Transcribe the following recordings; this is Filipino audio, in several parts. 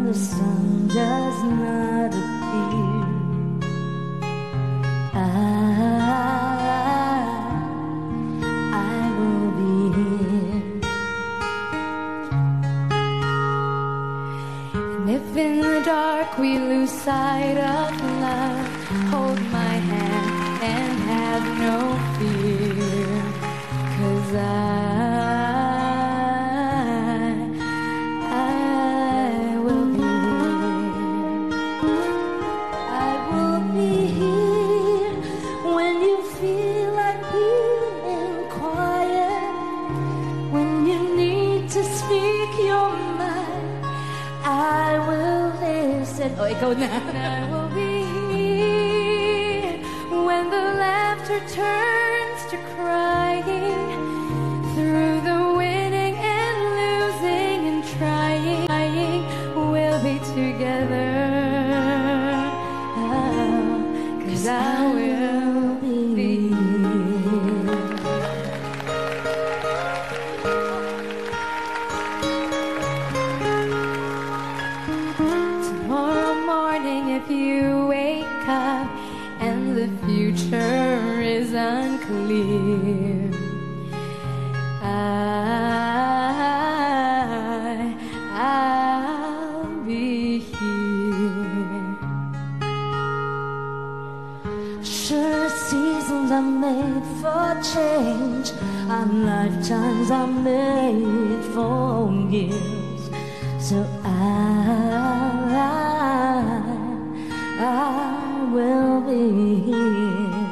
the sun does not appear, I will be here. And if in the dark we lose sight of love, hold my hand and have no fear, 'cause I will be here. I will be here when you feel like being quiet, when you need to speak your mind. I will listen. Oh, ikaw na. I will be here when the laughter turns to crying, through the winning and losing and trying, we'll be together. 'Cause I will be here. Tomorrow morning, if you wake up and the future is unclear, I'll be here. Sure, seasons are made for change, our lifetimes are made for years. So I will be here.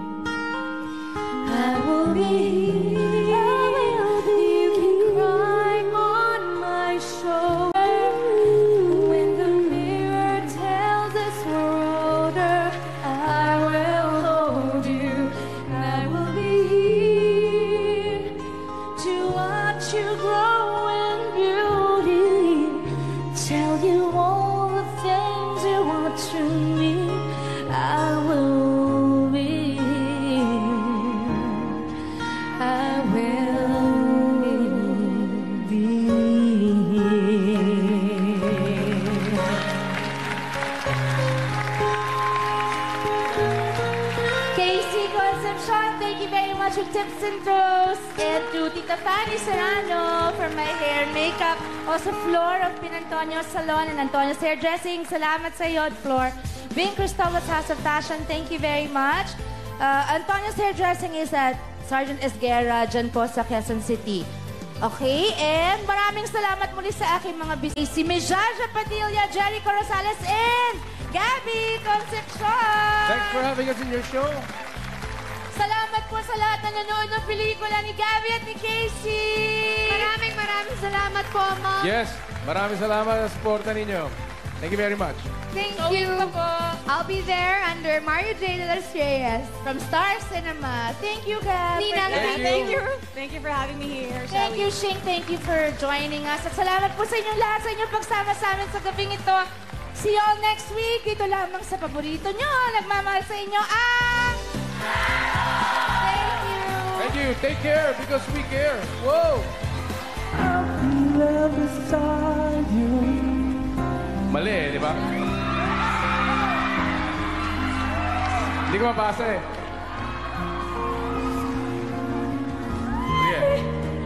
I will be here. You can cry on my shoulder when the mirror tells us we're older. I will hold you, and I will be here to watch you grow in beauty, tell you all the things you want to me. I will be here. I will be here. Casey Concepcion, thank you very much for tips and throws. And to Tita Fanny Serrano for my hair and makeup. Also, Flor of Pinantonio Salon and Antonio's Hairdressing. Salamat sa iyo, Flor. Bing Cristobal's House of Fashion, thank you very much. Antonio's Hairdressing is at Sergeant Esguerra, dyan po sa Quezon City. Okay, and maraming salamat muli sa aking mga bisita. Si Mijaja Padilla, Jericho Rosales, and Gabby Concepcion! Thanks for having us in your show. Salamat po sa lahat na nanonood ng pelikula ni Gabby at ni Casey! Maraming salamat po, Mom! Yes, maraming salamat sa suporta ninyo. Thank you very much. Thank you. I'll be there under Mario J. De Los Reyes from Star Cinema. Thank you, Gab. Nina, Thank you. Thank you for having me here. Thank you, Shing. Thank you for joining us. At salamat po sa inyong lahat sa inyong pagsama sa amin sa gabing ito. See you all next week. Dito lamang sa paborito nyo. Nagmamahal sa inyo ang... Thank you. Thank you. Take care because we care. Whoa! I'll be there beside you. Mali, di ba? Hindi ko mapasa eh. Yeah.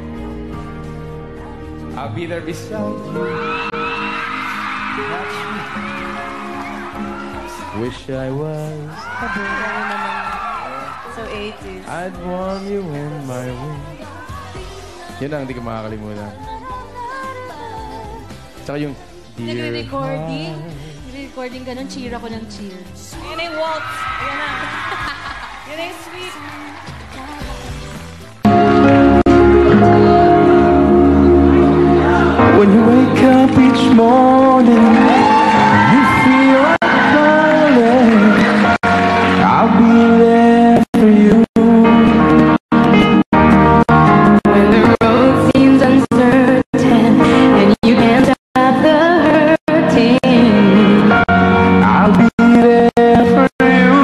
I'll be there beside you. Wish I was. So 80s. I'd warm you in my wings. Yun ang hindi ko makakalimutan. Tsaka yung Nagre-recording. Nagre-recording ka nun, cheer ako ng cheer. Yun na yung waltz. Yun na. Yun na yung sweet. When you wake up each morning, you feel like falling. I'll be there for you. When the road seems uncertain and you can't stop the hurting, I'll be there for you.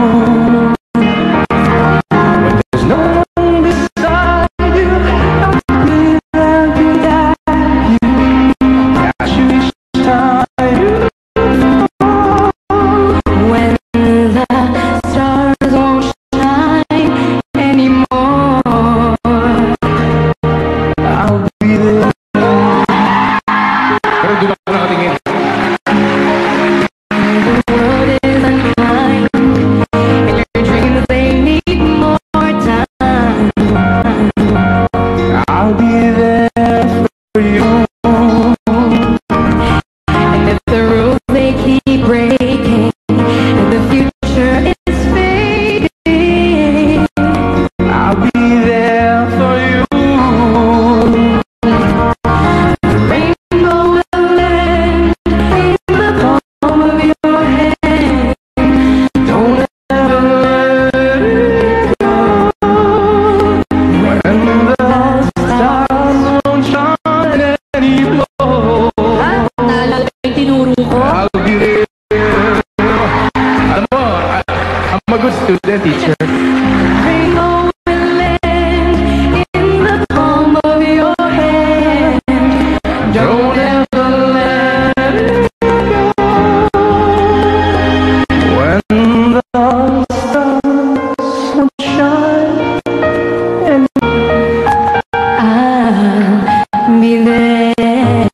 When there's no one beside you, I'll be there to guide you. Catch you each time blow. Nalo yung tinuro ko. I'll be there. Alam mo, I'm a good student, teacher. Rainbow will land in the palm of your hand. Don't ever let it go. When the stars don't shine, and I'll be there.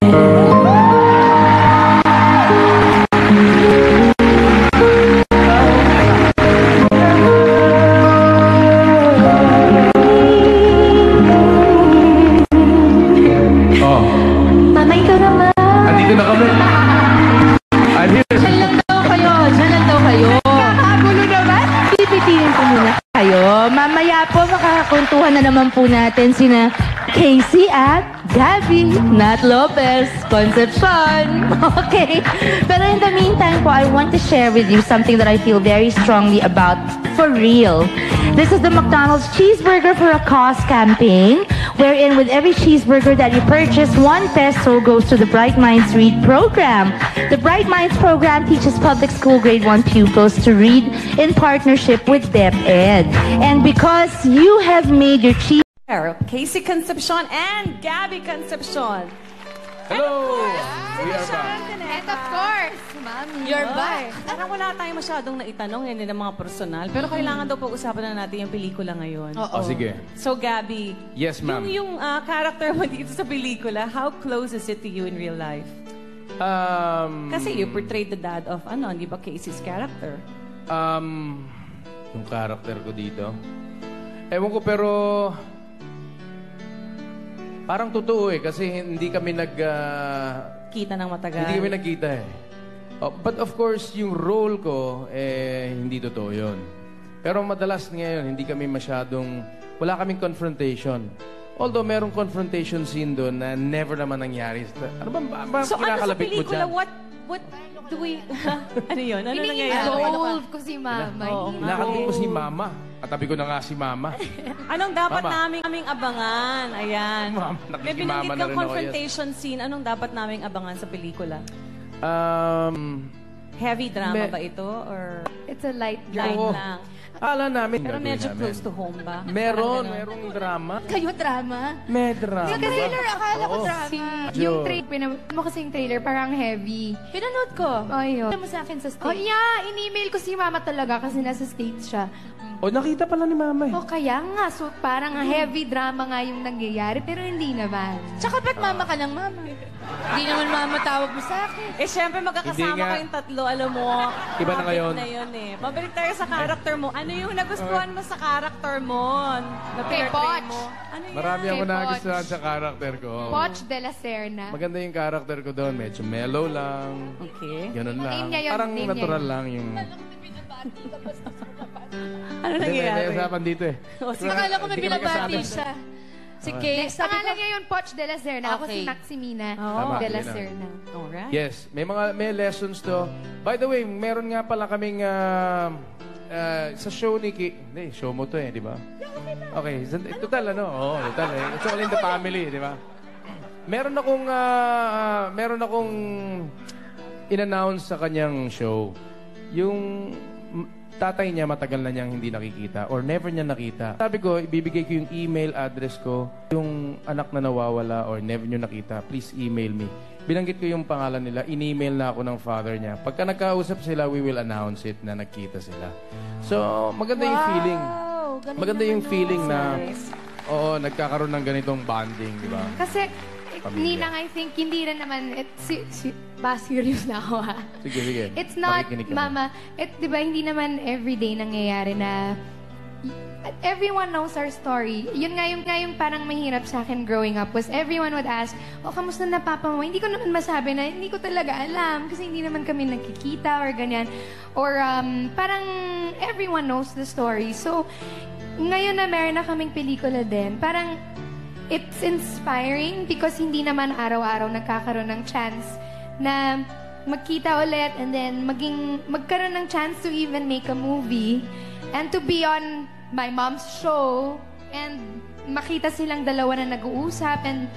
Oh, Mama, ikaw naman. andito na kami. I'm here. Diyan lang daw kayo. Diyan lang daw kayo. Nakakagulo naman. Pipitihin ko muna kayo. Mamaya po makakakuntuhan na naman po natin sina Casey at Gabby, Nat Lopez, Concepcion. Okay. Pero in the meantime po, I want to share with you something that I feel very strongly about for real. This is the McDonald's Cheeseburger for a Cause campaign, wherein with every cheeseburger that you purchase, 1 peso goes to the Bright Minds Read program. The Bright Minds program teaches public school grade 1 pupils to read in partnership with DepEd. And because you have made your cheese Casey Concepcion and Gabby Concepcion. Hello! We are back. And of course, Mami. You're back. Parang wala tayong masyadong naitanong hindi ng mga personal. Pero kailangan daw pag-usapan na natin yung pelikula ngayon. Oh, sige. So, Gabby, Yes, ma'am. yung character mo dito sa pelikula, how close is it to you in real life? Kasi you portrayed the dad of, di ba, Casey's character? Yung character ko dito. Ewan ko, pero parang totoo kasi hindi kami Kita ng matagal. hindi kami nagkita eh. Oh, but of course, yung role ko, hindi totoo yun. Pero madalas ngayon, hindi kami masyadong, wala kaming confrontation. Although merong confrontation scene doon na never naman nangyari. Ano ba So, ano sa kinakalapit mo pelikula, dyan? what do we... ano yun? Ano nangyayari? Involve ko si Mama. Oo nga. Nakakit ko si Mama. Katabi ko na nga si Mama. Anong dapat Mama. naming abangan? Ayan. Mama, May nakikimama binanggit na kang rin ako, confrontation scene. Anong dapat naming abangan sa pelikula? Heavy drama ba ito? Or It's a light light Oo. lang? Ala namin. Pero gagawin medyo namin. close to home ba? Merong drama. Kayo drama? May drama. Yung trailer, akala ko Oo. drama. Medyo- Yung mo kasi yung trailer, parang heavy. Pinanood ko. Ayun. Ano mo sa akin sa Oh, stage? yeah. In-email ko si Mama talaga kasi nasa States siya. O, nakita pala ni Mama eh. Oh, kaya nga. So, parang heavy drama nga yung nangyayari, pero hindi naman. Tsaka ba't mama ka ng mama? Hindi naman mama tawag mo sa akin. Syempre Hindi magkakasama nga. kayong tatlo, alam mo. Iba na ngayon. Na yun eh. Mabalik tayo sa character mo. Ano yung nagustuhan mo sa character mo? Na Kay pinatray Poch. mo? Ano yan? Marami ako Kay nagustuhan sa character ko. Poch de la Serna. Maganda yung character ko doon. Medyo mellow lang. Okay. Ganun lang. Name niya yun, Parang name niya natural yun. lang yung... Ano Hindi, may nangyayari? usapan dito eh. Akala ko may Hindi kami binabati kasali. siya. Si Kay, sabi ko, Pangalan niya yun, Poch de la Serna. Ako si Okay. Maximina Tama, de la yun na. Serna. Alright. Yes, may lessons to. By the way, meron nga pala kaming sa show ni Hindi, show mo to eh, di ba? Okay, total total eh. It's all in the family, di ba? Meron akong in-announce sa kanyang show. Yung tatay niya matagal na niyang hindi nakikita or never niya nakita. Sabi ko, ibibigay ko yung email address ko. Yung anak na nawawala or never niyo nakita, please email me. Binanggit ko yung pangalan nila, in-email na ako ng father niya. Pagka nagkausap sila, we will announce it na nagkita sila. So, maganda yung feeling. Maganda yung feeling na, oo, nagkakaroon ng ganitong bonding, di ba? Kasi, Pamilya. Ninang, I think, hindi rin naman, serious na ako ha. Sige, sige. It's not, Makikinig kami. Mama, di ba, hindi naman everyday nangyayari na everyone knows our story. Yun nga yung parang mahirap sa akin growing up was everyone would ask, kamusta na papa mo? Hindi ko naman masabi na hindi ko talaga alam kasi hindi naman kami nakikita or ganyan. Or parang everyone knows the story. So, ngayon na meron na kaming pelikula din, parang it's inspiring because hindi naman araw-araw nagkakaroon ng chance na magkita ulit and then magkaroon ng chance to even make a movie and to be on my mom's show and makita silang dalawa na nag-uusap and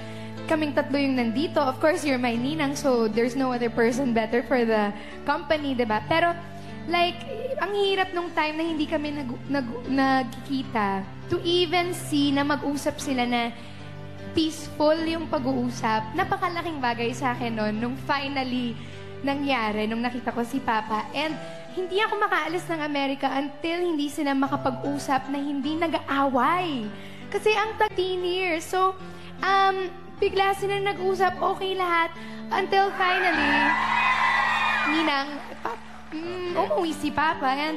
kaming tatlo yung nandito. Of course, you're my ninang, so there's no other person better for the company, diba? Pero, like, ang hirap nung time na hindi kami nagkikita to even see na mag-usap sila na peaceful yung pag-uusap. Napakalaking bagay sa akin noon nung finally nangyari, nung nakita ko si Papa. And hindi ako makaalis ng Amerika until hindi sila makapag-usap na hindi nag-aaway. Kasi ang 13 years. So, bigla sila nag-usap, okay lahat. Until finally, Ninang, umuwi si Papa. And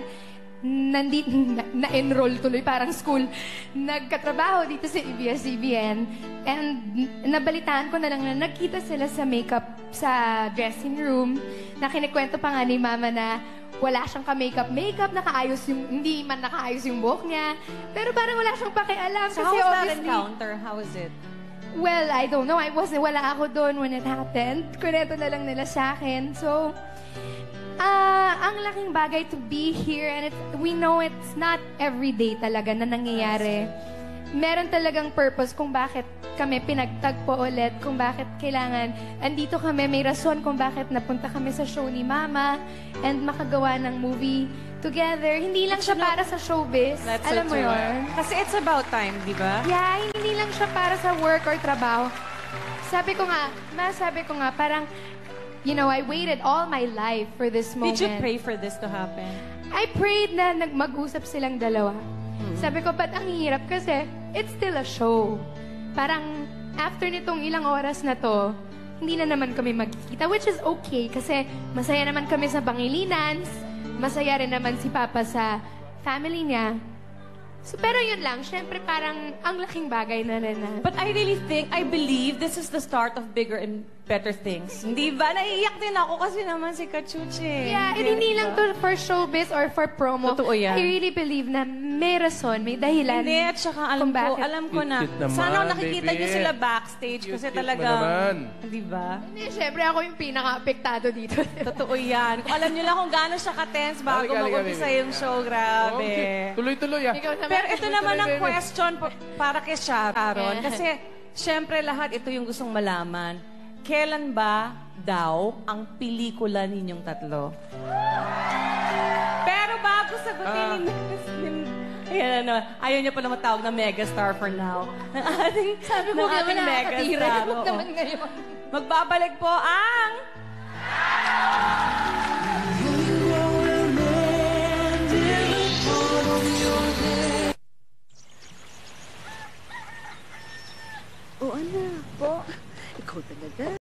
na-enroll tuloy, parang school. Nagkatrabaho dito sa ABS-CBN. And nabalitaan ko na lang na nagkita sila sa makeup sa dressing room. Na kinikwento pa nga ni Mama na wala siyang ka-makeup, nakaayos yung, hindi man nakaayos yung buhok niya. Pero parang wala siyang pakialam. So kasi how was that obviously, encounter? How was it? well, I don't know. Wala ako doon when it happened. Kunento na lang nila sa akin. So, ang laking bagay to be here, and we know it's not everyday talaga na nangyayari. Meron talagang purpose kung bakit kami pinagtagpo ulit, kung bakit kailangan andito kami, may rason kung bakit napunta kami sa show ni Mama and makagawa ng movie together. Hindi lang siya para sa showbiz. Alam mo yun? Kasi it's about time, di ba? Yeah, hindi lang siya para sa work or trabaho. Sabi ko nga, parang, you know, I waited all my life for this moment. Did you pray for this to happen? I prayed na mag-usap silang dalawa. Sabi ko, but ang hirap kasi it's still a show. Parang after nitong ilang oras na to, hindi na naman kami magkikita, which is okay kasi masaya naman kami sa Pangilinan, masaya rin naman si Papa sa family niya. So, pero yun lang, syempre parang ang laking bagay na rin na. But I believe this is the start of bigger and better things. Hindi ba? Naiiyak din ako kasi naman si Kachuchi. Yeah, and hindi lang to for showbiz or for promo. Totoo yan. I really believe na may rason, may dahilan. Hindi, at saka kung bakit. alam ko na. Cute naman, Sana nakikita baby. niyo sila backstage kasi Cute talaga. mo naman. Di ba? Hindi, syempre ako yung pinaka-apektado dito. Totoo yan. Kung alam niyo lang kung gaano siya ka-tense bago Halika, mag-umpisa baby. yung show, grabe. Okay. Tuloy-tuloy ah. Ikaw naman. Pero ito naman ang baby. question para kay Sharon. Kasi, syempre lahat ito yung gustong malaman. Kailan ba daw ang pelikula ninyong tatlo? Pero bago sagutin ayan, ayaw niya pala matawag na megastar for now. Sabi ko naman nakakatira. Huwag naman ngayon. Magbabalik po ang... O anak po, ikaw talaga.